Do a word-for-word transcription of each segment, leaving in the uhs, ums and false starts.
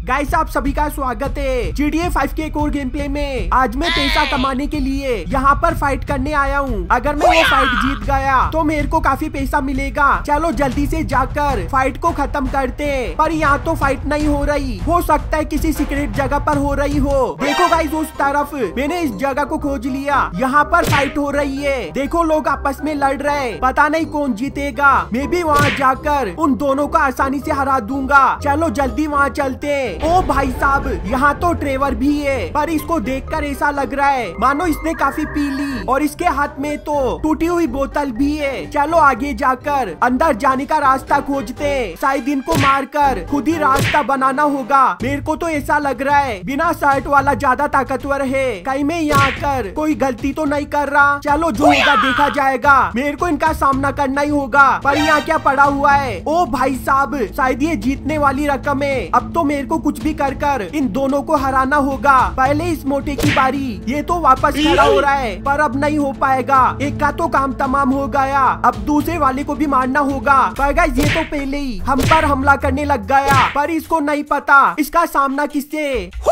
Guys आप सभी का स्वागत है जी टी ए फाइव के एक और गेम प्ले में। आज मैं पैसा कमाने के लिए यहाँ पर फाइट करने आया हूँ। अगर मैं वो फाइट जीत गया तो मेरे को काफी पैसा मिलेगा। चलो जल्दी से जाकर फाइट को खत्म करते हैं। पर यहाँ तो फाइट नहीं हो रही, हो सकता है किसी सीक्रेट जगह पर हो रही हो। देखो गाइस उस तरफ मैंने इस जगह को खोज लिया, यहाँ पर फाइट हो रही है। देखो लोग आपस में लड़ रहे हैं, पता नहीं कौन जीतेगा। मैं भी वहाँ जाकर उन दोनों को आसानी से हरा दूंगा। चलो जल्दी वहाँ चलते हैं। ओ भाई साहब यहाँ तो ट्रेवर भी है, पर इसको देखकर ऐसा लग रहा है मानो इसने काफी पी ली और इसके हाथ में तो टूटी हुई बोतल भी है। चलो आगे जाकर अंदर जाने का रास्ता खोजते हैं। शायद इनको मारकर खुद ही रास्ता बनाना होगा। मेरे को तो ऐसा लग रहा है बिना शर्ट वाला ज्यादा ताकतवर है। कहीं मैं यहाँ कर कोई गलती तो नहीं कर रहा। चलो जो होगा देखा जाएगा। मेरे को इनका सामना करना ही होगा। पर यहाँ क्या पड़ा हुआ है? ओ भाई साहब शायद ये जीतने वाली रकम है। अब तो मेरे को कुछ भी कर कर इन दोनों को हराना होगा। पहले इस मोटे की बारी, ये तो वापस खड़ा हो रहा है पर अब नहीं हो पाएगा। एक का तो काम तमाम हो गया, अब दूसरे वाले को भी मारना होगा। पर गाइस ये तो पहले ही हम पर हमला करने लग गया, पर इसको नहीं पता इसका सामना किससे।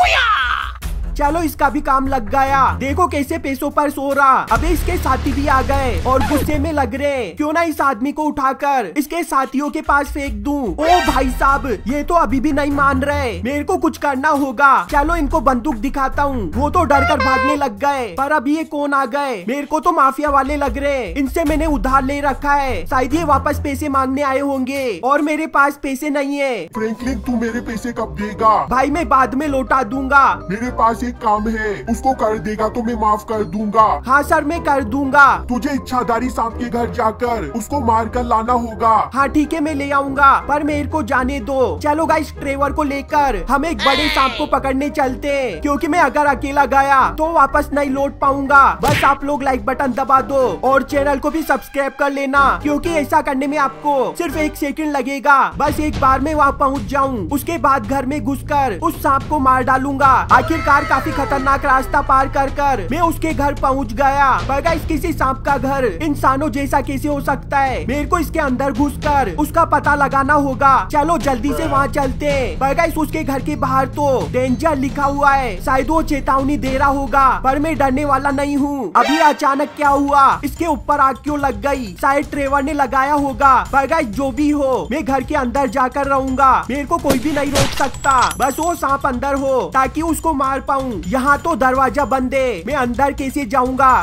चलो इसका भी काम लग गया। देखो कैसे पैसों पर सो रहा। अबे इसके साथी भी आ गए और गुस्से में लग रहे। क्यों ना इस आदमी को उठाकर इसके साथियों के पास फेंक दूं। ओ भाई साहब ये तो अभी भी नहीं मान रहे, मेरे को कुछ करना होगा। चलो इनको बंदूक दिखाता हूँ। वो तो डर कर भागने लग गए, पर अब ये कौन आ गए? मेरे को तो माफिया वाले लग रहे। इनसे मैंने उधार ले रखा है, शायद ये वापस पैसे मांगने आए होंगे और मेरे पास पैसे नहीं है। फ्रैंकलिन तू मेरे पैसे कब देगा? भाई मैं बाद में लौटा दूंगा। मेरे पास एक काम है, उसको कर देगा तो मैं माफ कर दूंगा। हाँ सर मैं कर दूंगा। तुझे इच्छाधारी सांप के घर जाकर उसको मार कर लाना होगा। हाँ ठीक है मैं ले आऊंगा, पर मेरे को जाने दो। चलो गाइस ट्रेवर को लेकर हम एक बड़े सांप को पकड़ने चलते हैं, क्योंकि मैं अगर अकेला गया तो वापस नहीं लौट पाऊंगा। बस आप लोग लाइक बटन दबा दो और चैनल को भी सब्सक्राइब कर लेना, क्योंकि ऐसा करने में आपको सिर्फ एक सेकंड लगेगा। बस एक बार में वहाँ पहुँच जाऊँ, उसके बाद घर में घुसकर उस सांप को मार डालूंगा। आखिरकार काफी खतरनाक रास्ता पार कर कर मैं उसके घर पहुंच गया। पर गाइस किसी सांप का घर इंसानों जैसा कैसे हो सकता है? मेरे को इसके अंदर घुसकर उसका पता लगाना होगा। चलो जल्दी से वहाँ चलते हैं। पर गाइस उसके घर के बाहर तो डेंजर लिखा हुआ है, शायद वो चेतावनी दे रहा होगा। पर मैं डरने वाला नहीं हूँ। अभी अचानक क्या हुआ? इसके ऊपर आग क्यों लग गई? शायद ट्रेवर ने लगाया होगा। पर गाइस जो भी हो मैं घर के अंदर जाकर रहूंगा, मेरे को कोई भी नहीं रोक सकता। बस वो सांप अंदर हो ताकि उसको मार पाऊँ। यहाँ तो दरवाजा बंद है, मैं अंदर कैसे जाऊंगा?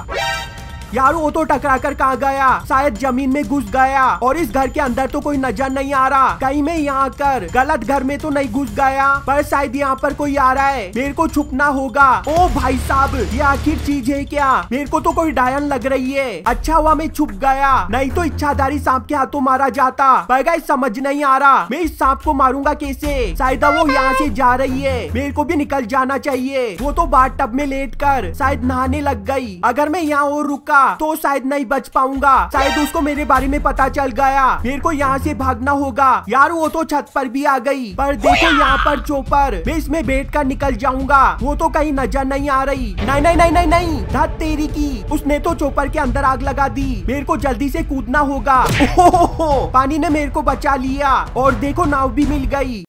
यार वो तो टकरा कर कहाँ गया? शायद जमीन में घुस गया और इस घर के अंदर तो कोई नजर नहीं आ रहा। कहीं मैं यहाँ कर गलत घर में तो नहीं घुस गया? पर शायद यहाँ पर कोई आ रहा है, मेरे को छुपना होगा। ओ भाई साहब ये आखिर चीज है क्या? मेरे को तो कोई डायन लग रही है। अच्छा हुआ मैं छुप गया, नहीं तो इच्छाधारी सांप के हाथों मारा जाता। पर गाइस समझ नहीं आ रहा मैं इस सांप को मारूंगा कैसे? शायद वो यहाँ से जा रही है, मेरे को भी निकल जाना चाहिए। वो तो बाथ टब में लेट कर शायद नहाने लग गई। अगर मैं यहाँ और रुका तो शायद नहीं बच पाऊंगा। शायद उसको मेरे बारे में पता चल गया, मेरे को यहाँ से भागना होगा। यार वो तो छत पर भी आ गई। पर देखो यहाँ पर चोपर, मैं इसमें बैठ कर निकल जाऊंगा। वो तो कहीं नजर नहीं आ रही। नहीं नहीं नहीं नहीं नहीं धत तेरी की, उसने तो चोपर के अंदर आग लगा दी। मेरे को जल्दी से कूदना होगा। ओहो पानी ने मेरे को बचा लिया और देखो नाव भी मिल गई।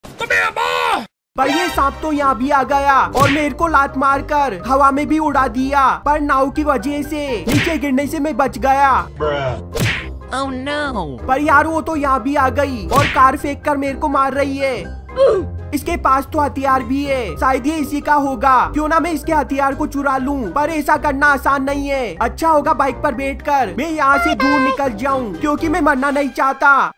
पर ये सांप तो यहाँ भी आ गया और मेरे को लात मारकर हवा में भी उड़ा दिया। पर नाव की वजह से नीचे गिरने से मैं बच गया। Oh no! पर यार वो तो यहाँ भी आ गई और कार फेंक कर मेरे को मार रही है। इसके पास तो हथियार भी है, शायद ये इसी का होगा। क्यों ना मैं इसके हथियार को चुरा लूं? पर ऐसा करना आसान नहीं है। अच्छा होगा बाइक पर बैठकर मैं यहाँ से दूर निकल जाऊं, क्योंकि मैं मरना नहीं चाहता।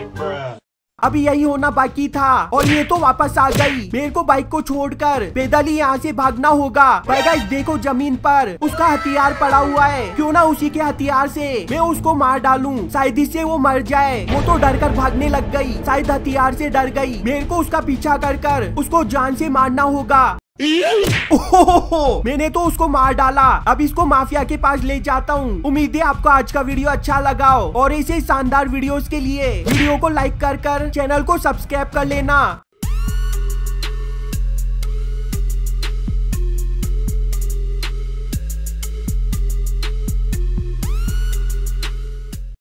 अभी यही होना बाकी था और ये तो वापस आ गई। मेरे को बाइक को छोड़कर पैदल ही यहाँ से भागना होगा। पर गाइस देखो जमीन पर उसका हथियार पड़ा हुआ है, क्यों ना उसी के हथियार से मैं उसको मार डालूं। शायद इससे वो मर जाए। वो तो डर कर भागने लग गई, शायद हथियार से डर गई। मेरे को उसका पीछा कर कर उसको जान से मारना होगा। ओहो, मैंने तो उसको मार डाला। अब इसको माफिया के पास ले जाता हूँ। उम्मीद है आपको आज का वीडियो अच्छा लगा हो और ऐसे शानदार वीडियोस के लिए वीडियो को लाइक कर कर चैनल को सब्सक्राइब कर लेना।